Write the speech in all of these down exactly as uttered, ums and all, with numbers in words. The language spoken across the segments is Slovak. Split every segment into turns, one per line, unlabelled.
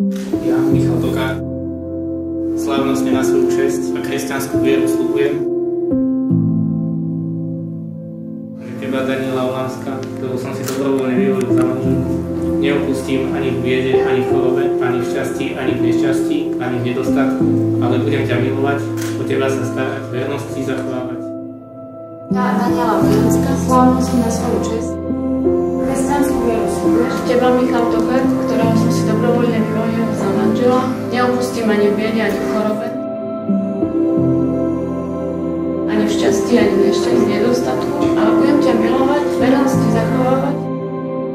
Ja, Michal Tokár, slávnostne na svoju česť a kresťanskú vieru sľubujem, že teba, Daniela Olánska, ktorú som si dobrovoľne vyvolil za manželku, neopustím ani v biede, ani v chorobe, ani v šťastí, ani v nešťastí, ani v nedostatku, ale budem ťa milovať, o teba sa starať, vernosti zachovávať.
Ja, Daniela Olánska, slávnostne na svoju česť, kresťanskú vieru sľubujem, teba, Michal Tokár, ktorého som si dobrovoľne vyvolil za manžela, neopustím ani v biede, ani v chorobe, ani v šťastí, ani v nešťastí, nedostatku, ale budem ťa milovať, vernosti zachovávať.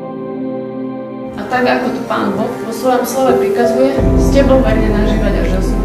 A tak, ako to Pán Boh vo svojom slove prikazuje, s tebou verne nažívať až do smrti.